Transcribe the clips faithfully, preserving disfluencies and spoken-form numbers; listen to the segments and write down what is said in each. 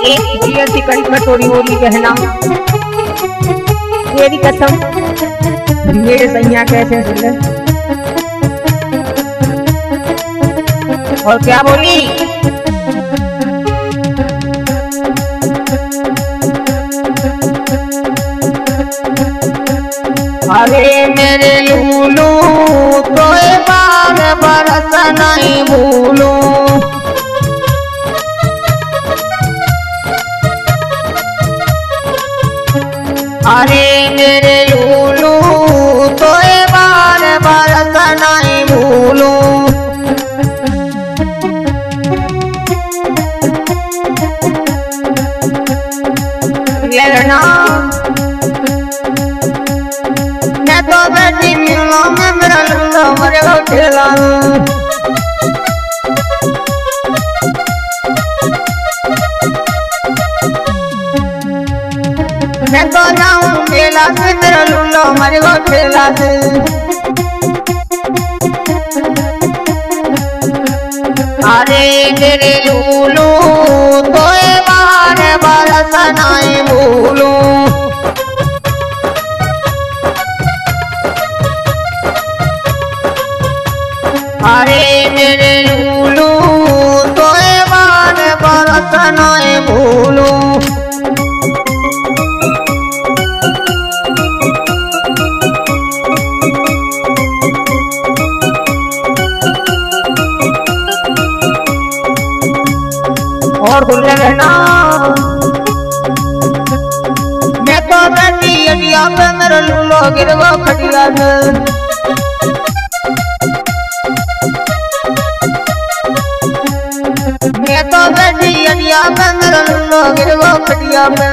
ये सी कड़ी कटोरी बोली कहना मेरी कसम मेरे सैया कैसे सुन। और क्या बोली? अरे मेरे लूलू तो बार बरस नहीं भूलू। अरे मेरे लूलू तो बार बरस नहीं भूलू। लड़ना मैं तो बैठी मिलूं में मेरा लूलू मरे को खेला। मैं तो जाऊं खेला से मेरा लूलू मरे को खेला से। अरे मेरे लूलू तो बार बरस नहीं भूलू। अरे मेरे लूलू तो बार बरस नहीं भूलू। और भूल रहना मैं तो बैठी अटिया पे मेरा लूलू गिर गो खटिया से। मैं तो बैठी अटिया पे मेरा लूलू गिर गो खटिया पे।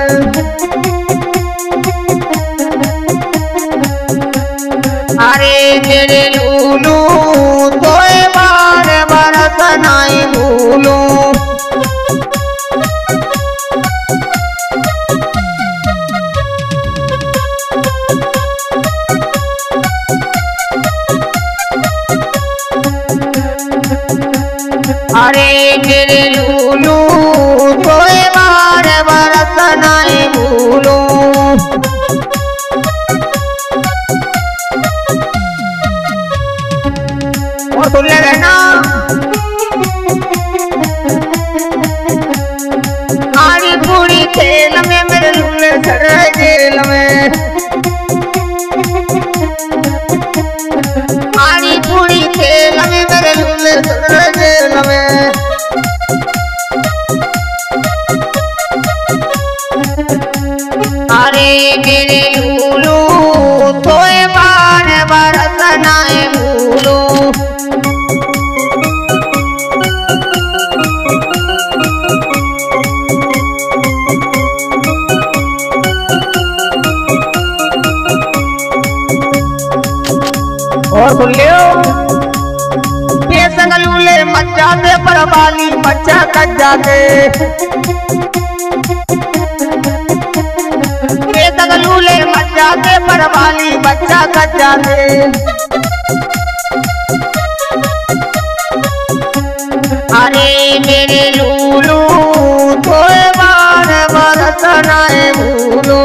अरे मेरे लूलू तो बार बरस नहीं भूलू। अरे मेरे लूलू तो बार बरस नहीं भूलू। और सुन ले रहना आड़ी पूरी खेल में मेरे लूलू चढ़ जेल में। आड़ी पूरी खेल में मेरे लूलू चढ़ जेल में। अरे मेरे लूलू तो बार बरस नहीं भूलू। और सुन लियो बेसंग लूले मच जाते पर बाली बच्चा कट जाते। बेसंग लूले मच जाते पर बाली बच्चा कट जाते। अरे मेरे लूलू तो बार बरस नहीं भूलू।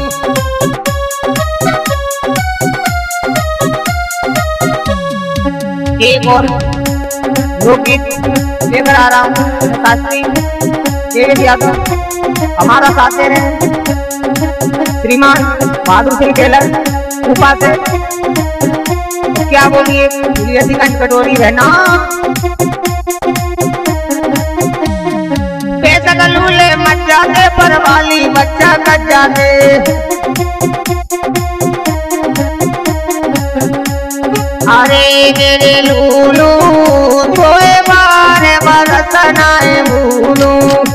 एक और लोकगीत लेकर आ रहा हूँ शास्त्री देवेश यादव हमारा साथ दे रहे हैं श्रीमान बहादुर सिंह टेलर कृपा से। क्या बोलिए ऐसी कटोरी है ना बेसक लूले मच जाते पर वाली बच्चा कट जाते। अरे मेरे लूलू तो बार बरस नहीं भूलू।